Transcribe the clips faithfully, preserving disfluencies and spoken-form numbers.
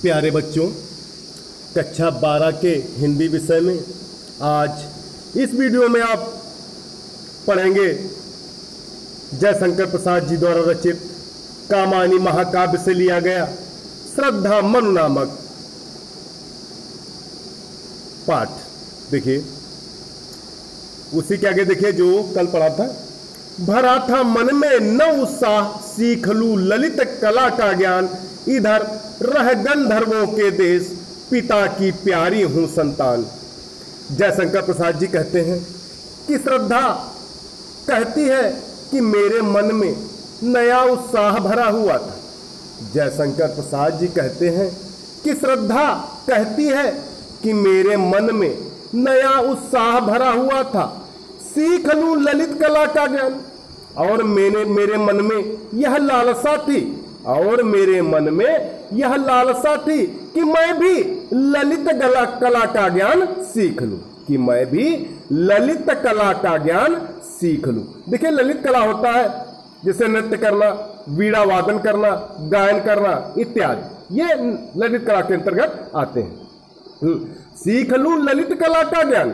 प्यारे बच्चों, कक्षा बारह के हिंदी विषय में आज इस वीडियो में आप पढ़ेंगे जयशंकर प्रसाद जी द्वारा रचित कामायनी महाकाव्य से लिया गया श्रद्धा मनु नामक पाठ। देखिए, उसी के आगे देखिए जो कल पढ़ा था। भरा था मन में न उत्साह, सीख लूं ललित कला का ज्ञान, इधर रह गंधर्वों के देश, पिता की प्यारी हूं संतान। जयशंकर प्रसाद जी कहते हैं कि श्रद्धा कहती है कि मेरे मन में नया उत्साह भरा हुआ था। जयशंकर प्रसाद जी कहते हैं कि श्रद्धा कहती है कि मेरे मन में नया उत्साह भरा हुआ था, सीख लूं ललित कला का ज्ञान। और मैंने मेरे मन में यह लालसा थी और मेरे मन में यह लालसा थी कि मैं भी ललित कला कला का ज्ञान सीख लूं, कि मैं भी ललित कला का ज्ञान सीख लूं। देखिए, ललित कला होता है जैसे नृत्य करना, वीणा वादन करना, गायन करना इत्यादि, ये ललित कला के अंतर्गत आते हैं। सीख लूं ललित कला का ज्ञान।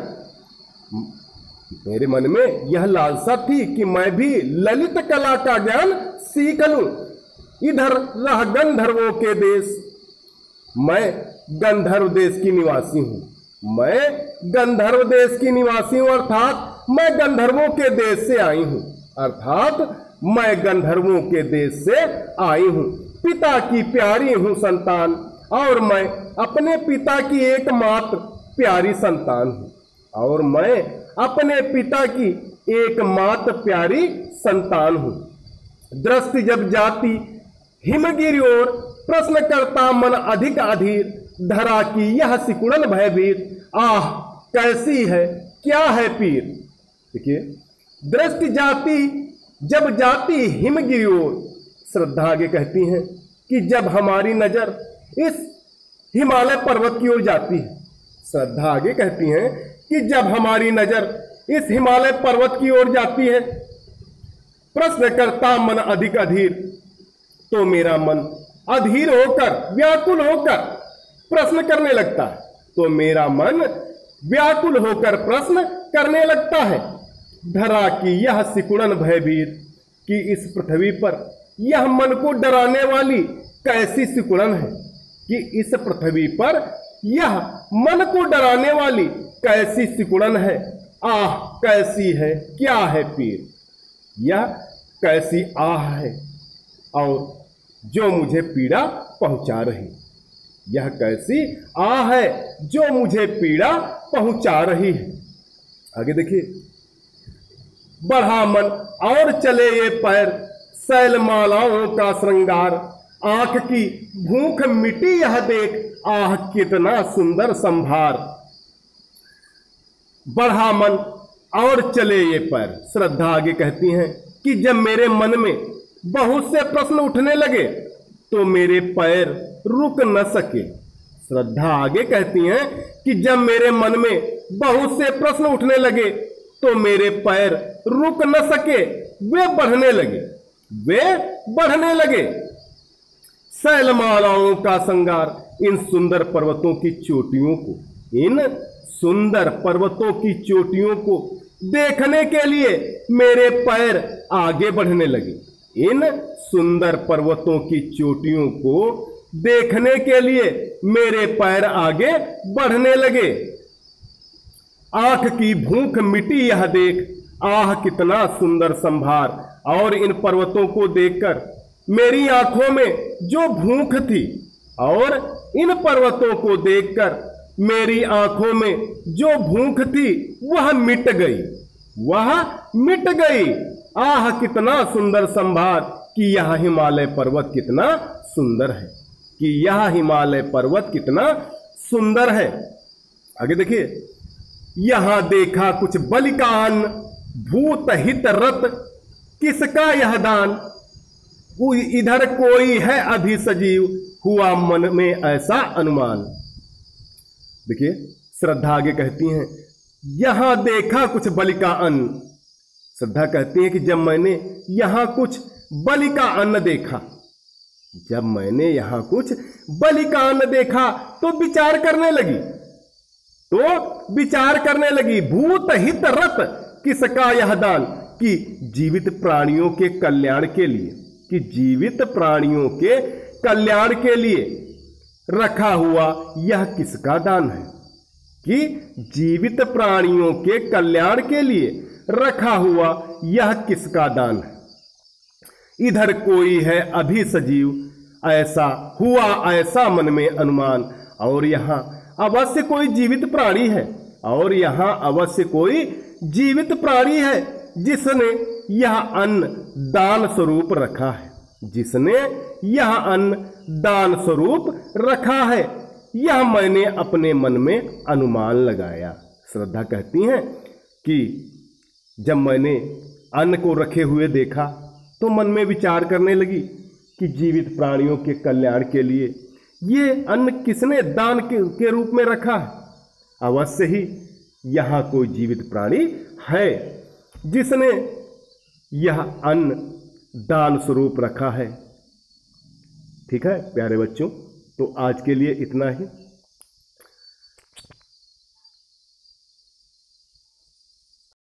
मेरे मन में यह लालसा थी कि मैं भी ललित कला का ज्ञान सीख लूं। इधर रह गंधर्वों के देश, मैं गंधर्व देश की निवासी हूं। मैं गंधर्व देश की निवासी हूं, अर्थात मैं गंधर्वों के देश से आई हूं। अर्थात मैं गंधर्वों के देश से आई हूं। पिता की प्यारी हूं संतान, और मैं अपने पिता की एकमात्र प्यारी संतान हूं। और मैं अपने पिता की एकमात्र प्यारी संतान हूं। दृष्टि जब जाती हिमगिरी ओर, प्रश्न करता मन अधिक अधीर, धरा की यह सिकुड़न भयभीत, आह कैसी है क्या है पीर। देखिए, दृष्टि जाती जब जाती हिमगिरी ओर, श्रद्धा आगे कहती हैं कि जब हमारी नजर इस हिमालय पर्वत की ओर जाती है। श्रद्धा आगे कहती हैं कि जब हमारी नजर इस हिमालय पर्वत की ओर जाती है, प्रश्न करता मन अधिक अधीर, तो मेरा मन अधीर होकर व्याकुल होकर प्रश्न करने लगता है। तो मेरा मन व्याकुल होकर प्रश्न करने लगता है। धरा की यह सिकुड़न भयभीत, कि इस पृथ्वी पर यह मन को डराने वाली कैसी सिकुड़न है, कि इस पृथ्वी पर यह मन को डराने वाली कैसी सिकुड़न है। आह कैसी है क्या है पीर, यह कैसी आह है और जो मुझे पीड़ा पहुंचा रही। यह कैसी आह है जो मुझे पीड़ा पहुंचा रही है। आगे देखिए, बढ़ा मन और चले ये पैर, शैलमालाओं का श्रृंगार, आंख की भूख मिटी यह देख, आह कितना सुंदर संभार। बढ़ा मन और चले ये पैर, श्रद्धा आगे कहती हैं कि जब मेरे मन में बहुत से प्रश्न उठने लगे तो मेरे पैर रुक न सके। श्रद्धा आगे कहती हैं कि जब मेरे मन में बहुत से प्रश्न उठने लगे तो मेरे पैर रुक न सके, वे बढ़ने लगे वे बढ़ने लगे। शैलमालाओं का श्रृंगार, इन सुंदर पर्वतों की चोटियों को इन सुंदर पर्वतों की चोटियों को देखने के लिए मेरे पैर आगे बढ़ने लगे। इन सुंदर पर्वतों की चोटियों को देखने के लिए मेरे पैर आगे बढ़ने लगे। आंख की भूख मिटी यह देख, आह कितना सुंदर संभार। और इन पर्वतों को देखकर मेरी आंखों में जो भूख थी, और इन पर्वतों को देखकर मेरी आंखों में जो भूख थी वह मिट गई वह मिट गई। आह कितना सुंदर संभार, कि यह हिमालय पर्वत कितना सुंदर है, कि यह हिमालय पर्वत कितना सुंदर है। आगे देखिए, यहां देखा कुछ बलि का अन्न, भूत हित रत किसका यह दान, इधर कोई है अभी सजीव, हुआ मन में ऐसा अनुमान। देखिए, श्रद्धा आगे कहती हैं यहां देखा कुछ बलि का अन्न। श्रद्धा कहती है कि जब मैंने यहां कुछ बलि का अन्न देखा, जब मैंने यहां कुछ बलि का अन्न देखा तो विचार करने लगी तो विचार करने लगी भूत हित रत किसका यह दान, कि जीवित प्राणियों के कल्याण के लिए, कि जीवित प्राणियों के कल्याण के लिए रखा हुआ यह किसका दान है, कि जीवित प्राणियों के कल्याण के लिए रखा हुआ यह किसका दान है। इधर कोई है अभी सजीव, ऐसा हुआ ऐसा मन में अनुमान, और यहां अवश्य कोई जीवित प्राणी है, और यहां अवश्य कोई जीवित प्राणी है जिसने यह अन्न दान स्वरूप रखा है, जिसने यह अन्न दान स्वरूप रखा है। यह मैंने अपने मन में अनुमान लगाया। श्रद्धा कहती हैं कि जब मैंने अन्न को रखे हुए देखा तो मन में विचार करने लगी कि जीवित प्राणियों के कल्याण के लिए ये अन्न किसने दान के, के रूप में रखा है। अवश्य ही यहाँ कोई जीवित प्राणी है जिसने यह अन्न दान स्वरूप रखा है। ठीक है प्यारे बच्चों, तो आज के लिए इतना ही।